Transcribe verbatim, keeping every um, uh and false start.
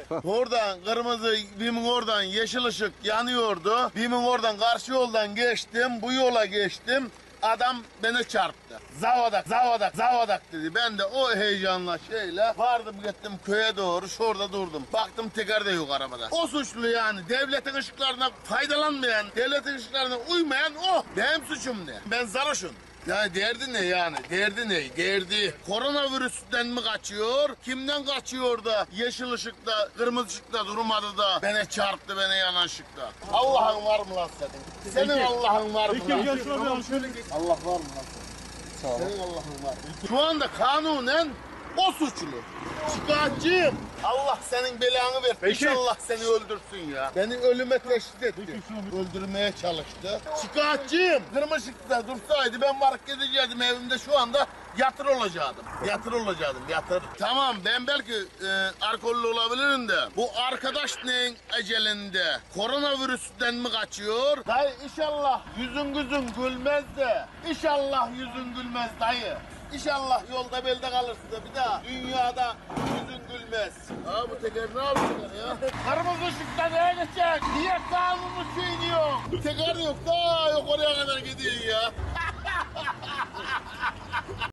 Oradan kırmızı, BİM'in oradan yeşil ışık yanıyordu. BİM'in oradan karşı yoldan geçtim, bu yola geçtim. Adam beni çarptı. Zavadak, zavadak, zavadak dedi. Ben de o heyecanla şeyle vardım gittim köye doğru. Şurada durdum. Baktım teker de yok arabada. O suçlu yani. Devletin ışıklarına faydalanmayan, devletin ışıklarına uymayan o. Benim suçum ne? Ben sarhoşum. Yani derdi ne yani? Derdi ne? Derdi koronavirüsten mi kaçıyor? Kimden kaçıyor da yeşil ışıkta, kırmızı ışıkta durmadı da beni çarptı, beni yanan ışıkta? Allah'ın var mı lan senin? Senin Peki. Allah'ın var mı Peki, lan? gel şöyle bir şöyle Allah var mı lan senin? Sağ ol. Senin Allah'ın var. Şu anda kanunen o suçlu. Şikayetçiyim. Allah senin belanı ver. Peki. İnşallah seni öldürsün ya. Beni ölüme teşhis etti. Öldürmeye çalıştı. Şikayetçiyim. Kırmızı ışıkta dursaydı ben varıp gidecektim evimde şu anda yatır olacaktım. Yatır olacaktım, yatır. Tamam ben belki e, alkollü olabilirim de bu arkadaş neyin ecelinde? Koronavirüsten mi kaçıyor? Dayı inşallah yüzün gözün gülmez de. İnşallah yüzün gülmez dayı. İnşallah yolda belde kalırsın da bir daha dünyada yüzün gülmez. Aa bu teker ne yapıyor ya? Kırmızı ışıkta neye geçecek? Niye kanunu çiğniyor? Teker yok, daha yok oraya kadar gidiyor ya.